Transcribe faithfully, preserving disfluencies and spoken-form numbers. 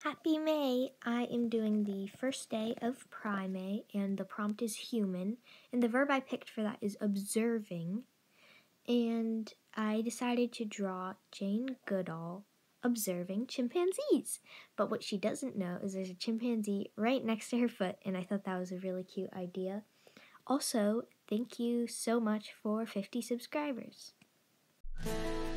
Happy May! I am doing the first day of PriMay, and the prompt is human, and the verb I picked for that is observing, and I decided to draw Jane Goodall observing chimpanzees. But what she doesn't know is there's a chimpanzee right next to her foot, and I thought that was a really cute idea. Also, thank you so much for fifty subscribers.